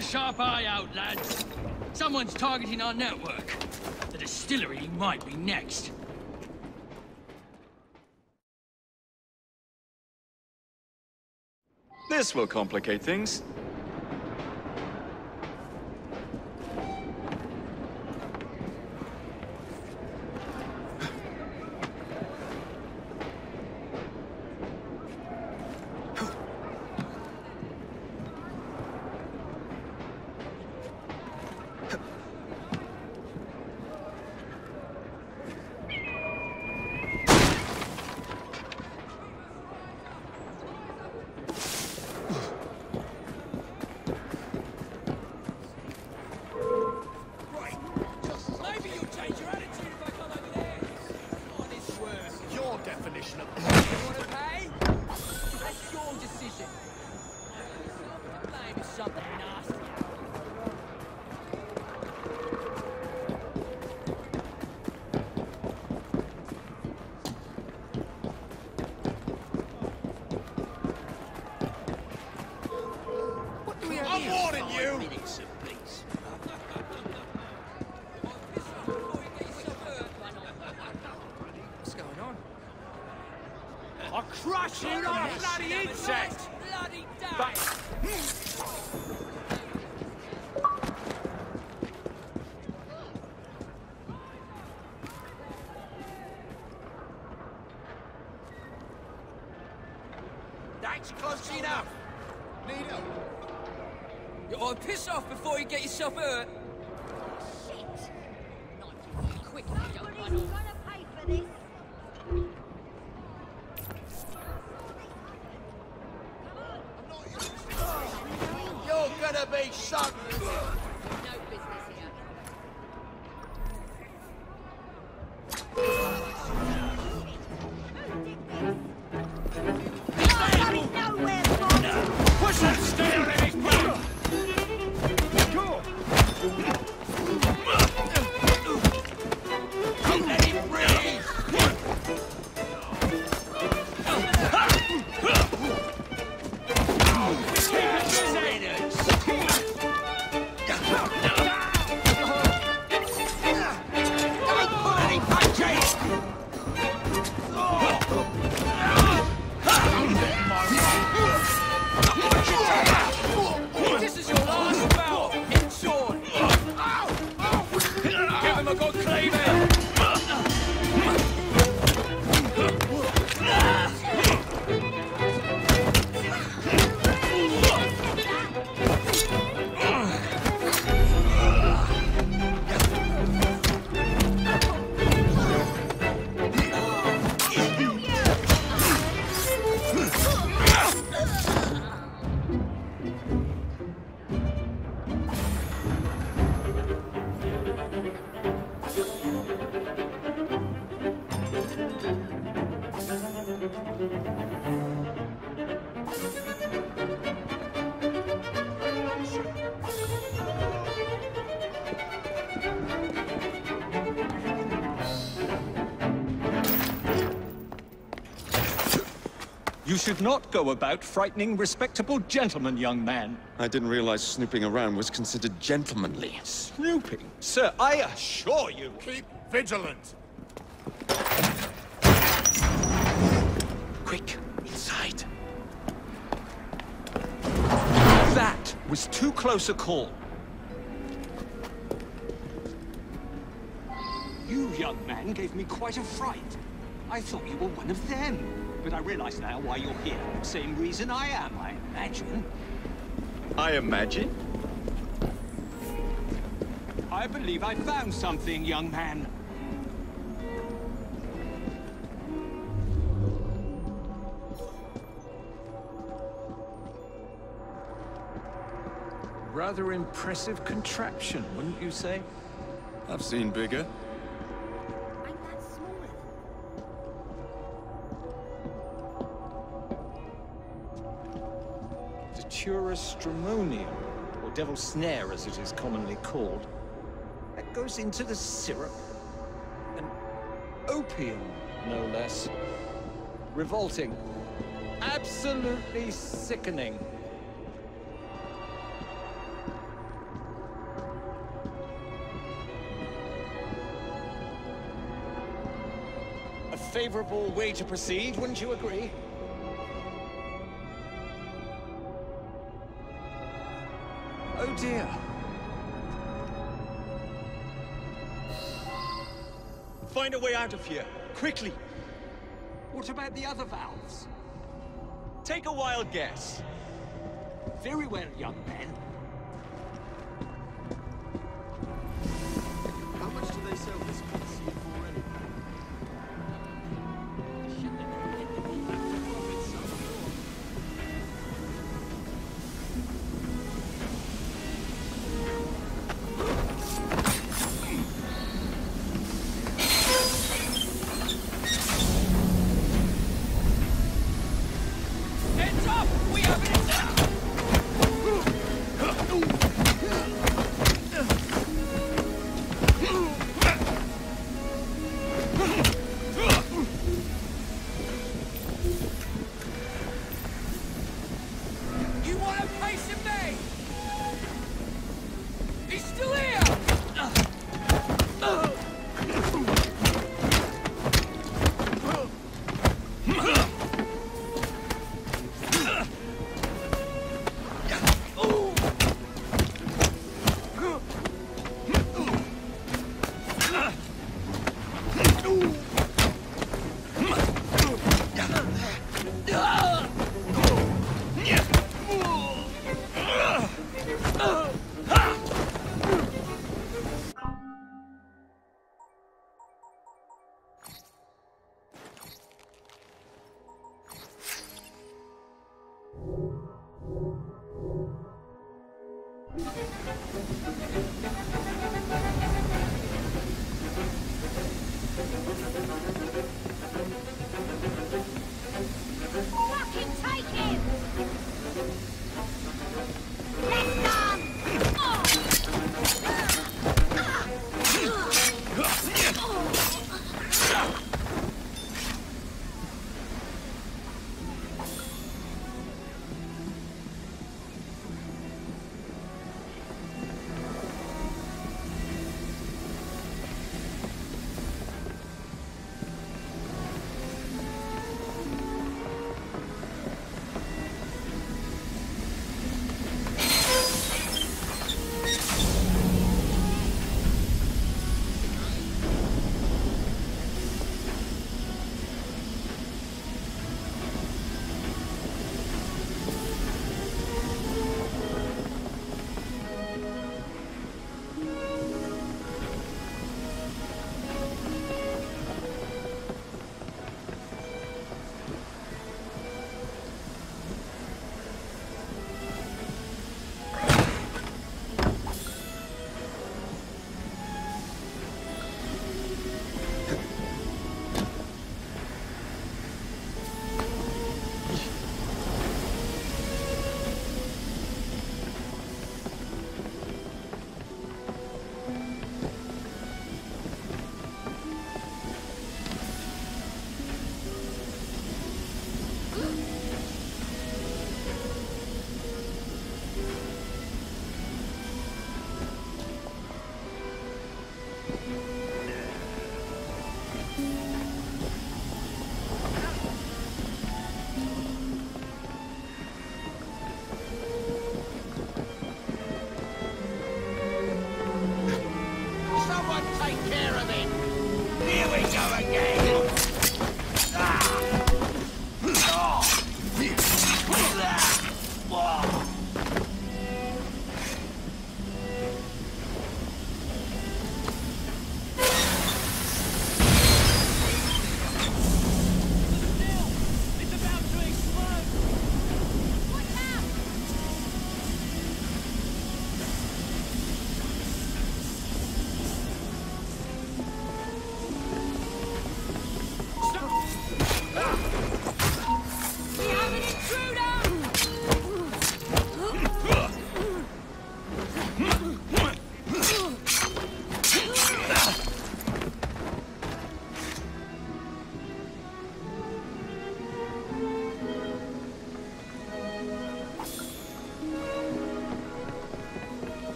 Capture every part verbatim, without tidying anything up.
a sharp eye out, lads. Someone's targeting our network. The distillery might be next. This will complicate things. I'll crush you like a bloody insect! Bloody But... That's close enough! Need help? You ought to piss off before you get yourself hurt. Shit! Not quick, you don't run off. Gonna pay for this. You're gonna be shot! No business here. Push that stare in his mouth! Don't let him breathe! This is your last bout. Hit sword. Give him a good cleaving. You should not go about frightening respectable gentlemen, young man. I didn't realize snooping around was considered gentlemanly. Snooping? Sir, I assure you... Keep vigilant! Quick, inside. That was too close a call. You, young man, gave me quite a fright. I thought you were one of them. But I realize now why you're here. Same reason I am, I imagine. I imagine? I believe I found something, young man. Rather impressive contraption, wouldn't you say? I've seen bigger. Ain't that small? Datura stramonium, or devil's snare as it is commonly called. That goes into the syrup. And opium, no less. Revolting. Absolutely sickening. favorable way to proceed, wouldn't you agree? Oh dear. Find a way out of here, quickly. What about the other valves? Take a wild guess. Very well, young man. How much do they sell this conceit for anyway? Heads up! We have it now! You want a piece of me? He's still here! Fucking take him! Let's go! Oh.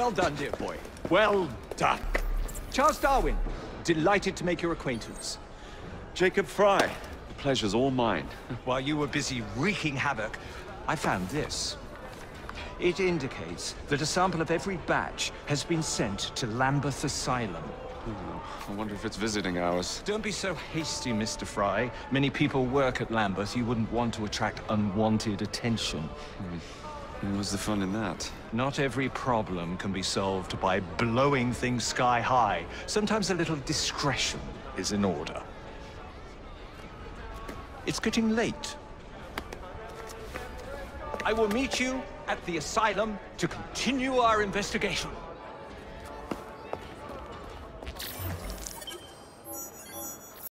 Well done, dear boy. Well done. Charles Darwin, delighted to make your acquaintance. Jacob Fry, the pleasure's all mine. While you were busy wreaking havoc, I found this. It indicates that a sample of every batch has been sent to Lambeth Asylum. Oh, I wonder if it's visiting hours. Don't be so hasty, Mister Fry. Many people work at Lambeth. You wouldn't want to attract unwanted attention. Hmm. What's the fun in that? Not every problem can be solved by blowing things sky high. Sometimes a little discretion is in order. It's getting late. I will meet you at the asylum to continue our investigation.